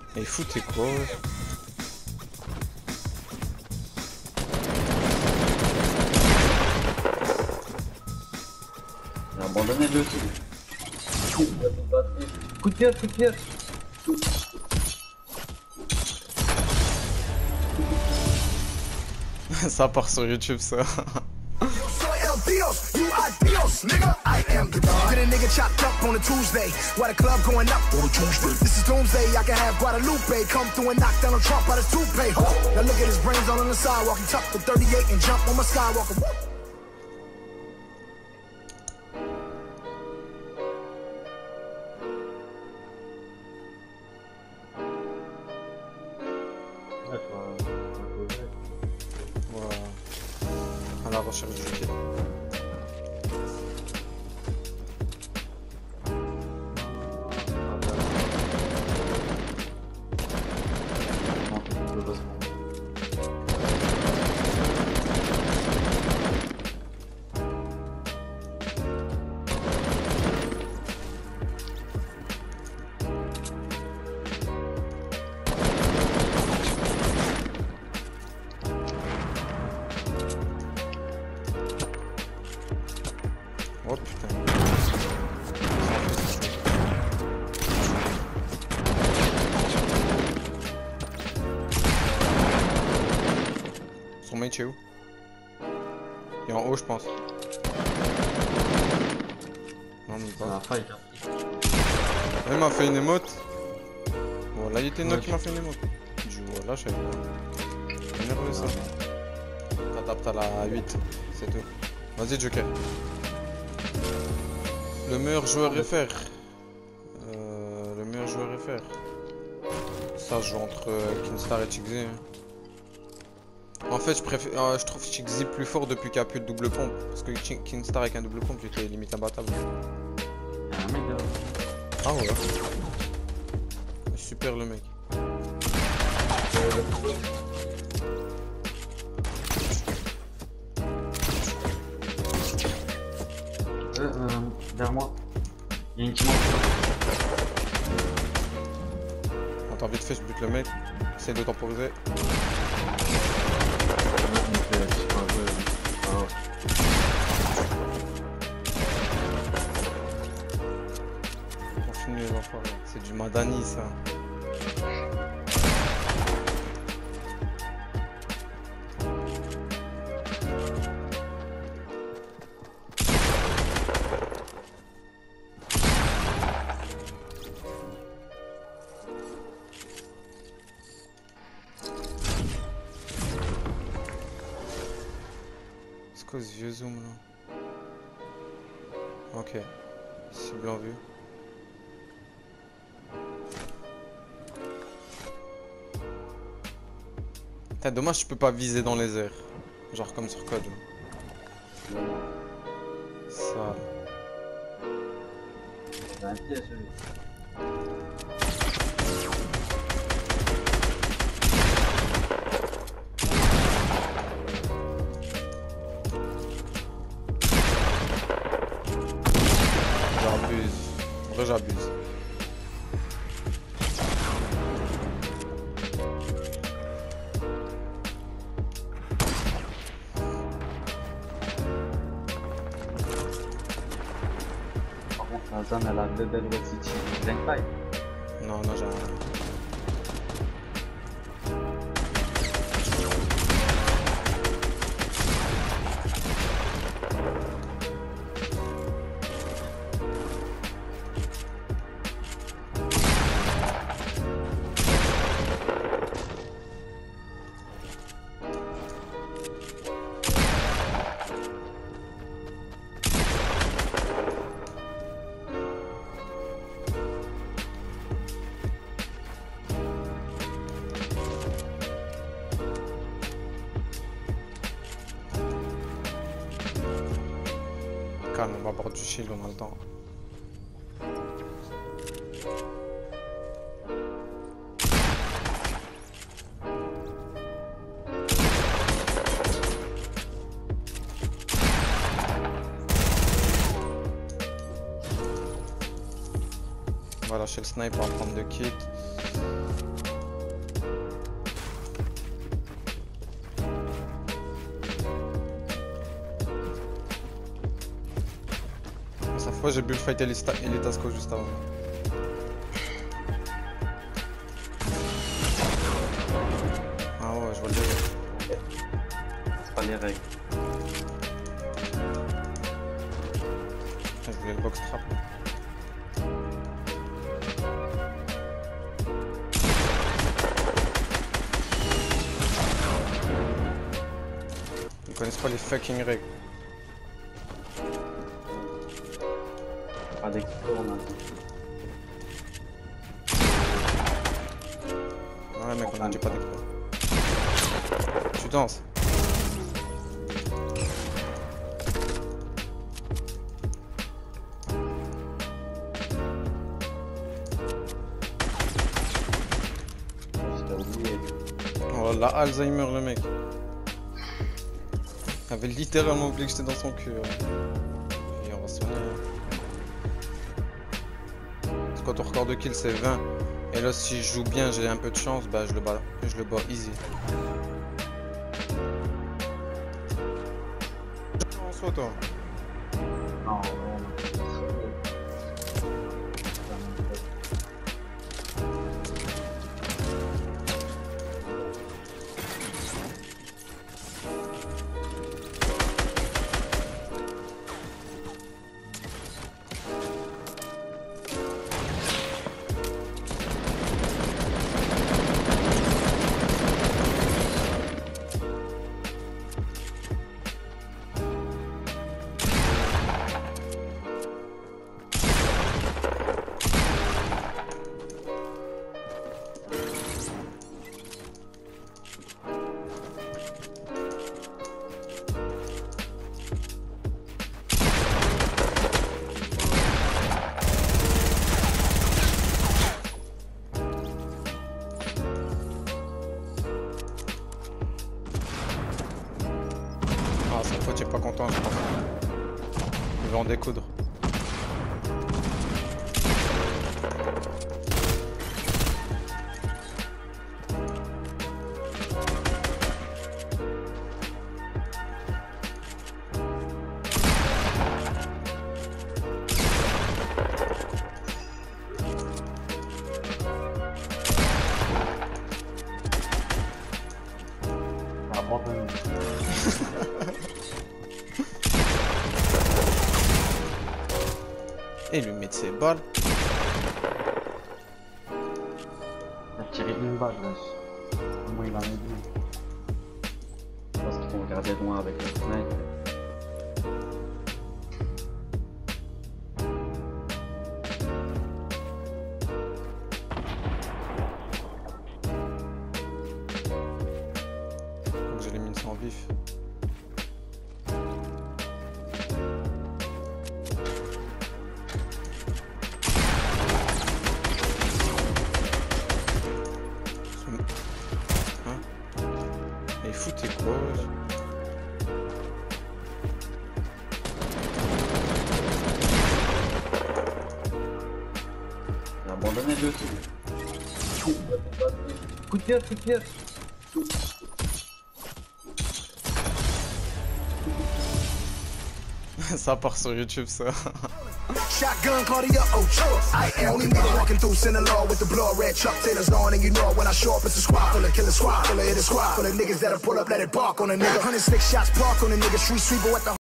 Et il foutait quoi ouais. J'ai abandonné le truc. Coup de pied, coup de pied. Ça part sur YouTube ça. Dios, you are Dios, nigga. I am the God. Get a nigga chopped up on a Tuesday. Why the club going up on a Tuesday? This is Doomsday. I can have Guadalupe come through and knock Donald Trump out his toupee. Now look at his brains all on the sidewalk. He tucked the 38 and jump on my skywalker. Voilà. À la recherche du kill. Oh putain. Son mate est où? Il est en haut je pense. Non même pas. Il m'a fait une émote. Voilà il était knock qui m'a fait une émote. Du voilà je savais pas. Énervé ça. T'adaptes à la 8, c'est tout. Vas-y Joker. Le meilleur joueur FR. Le meilleur joueur FR. Ça je joue entre Kinstar et Chixzy. En fait je trouve Chixzy plus fort depuis qu'il n'y a plus de double pompe. Parce que Kinstar avec un double pompe il était limite imbattable. Ah ouais. Super le mec. Vers moi. Il y a une team. Attends vite fait je bute le mec. Essaye de temporiser. Continue les enfants. C'est du Madani ça. C'est quoi ce vieux zoom là? Ok. Cible en vue. Putain, dommage je peux pas viser dans les airs. Genre comme sur code. Ça. C'est un pied celui. J'abuse. En vrai j'abuse. Par contre la zone elle a deux Dead City. Zenkai. Non, non, j'ai rien. Calme, on va avoir du shield, on a le temps. On va lâcher le snipe, on va prendre 2 kills. Ouais, j'ai bu le fight Elitasco juste avant. Ah ouais, je vois le délire. C'est pas les règles. Je voulais le box trap. Ils connaissent pas les fucking règles. Pas d'expert, on a dit. Ouais mec, on a dit pas d'expert. Tu danses. J'étais oublié. Oh la Alzheimer le mec. Il avait littéralement oublié que j'étais dans son cul. Et on va se soigner. Parce que quand ton record de kill c'est 20. Et là si je joue bien, j'ai un peu de chance, bah je le bats easy. On saute toi. Non, Ah son pote est pas content je pense. Il va en découdre. abandonné. Et lui mettre ses balles. Il a tiré une balle, wesh. Comment il en a dit? Parce qu'ils vont regarder loin avec le sniper. Faut que j'élimine ça en vif. Hein? Mais foutez quoi? Il a abandonné le dessus. Coup de pied, coup de pied. Ça part sur YouTube ça. Shotgun, cardio, oh, I am only me walking through Sinaloa with the blood red Chuck Taylors on, and you know it when I show up, it's a squad full of killer squad, full of hit a squad, full of niggas that'll pull up, let it bark on a nigga. 106 shots park on a nigga, street sweeper at the